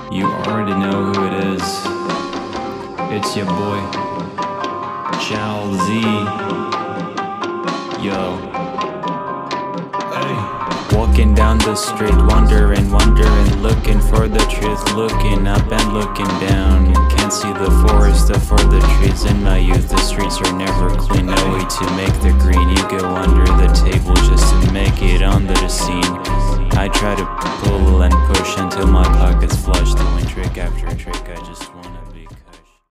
You already know who it is. It's your boy, Chow Z. Yo. Hey. Walking down the street, wondering, looking for the truth. Looking up and looking down. Can't see the forest for the trees. In my youth, the streets are never clean. No way to make the green. You go under the table just to make it on the scene. I try to pull and push until my pockets flush, doing trick after trick. I just wanna